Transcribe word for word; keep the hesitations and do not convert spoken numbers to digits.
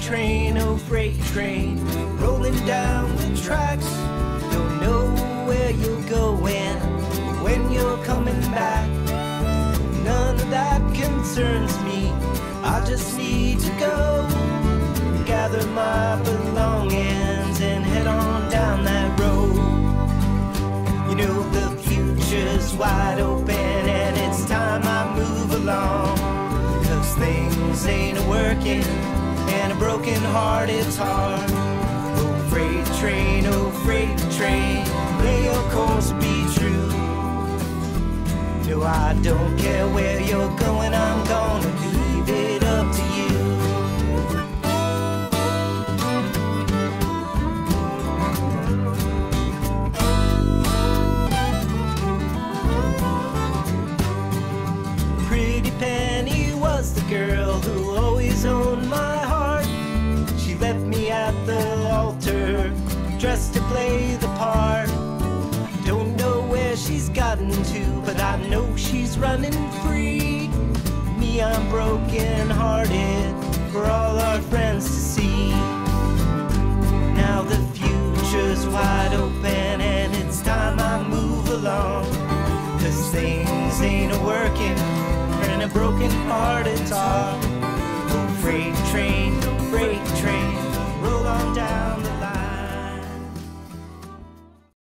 train, oh freight train, rolling down the tracks. Don't know where you're going, when you're coming back. None of that concerns me, I just need to go gather my belongings and head on down that road. You know the future's wide open and it's time I move along, 'cause things ain't working and a broken heart is hard. Oh freight train, oh freight train, may your course be true. No, I don't care where you're going, I'm gonna leave it up to you. Pretty Penny was the girl who always owned my heart. She left me at the altar, dressed to play the part. Don't know where she's gotten to, but I know she's running free. Me, I'm broken hearted for all our friends to see. Now the future's wide open and it's time I move along, 'cause things ain't working and a broken heart it's hard. Oh freight train, freight train, roll on down the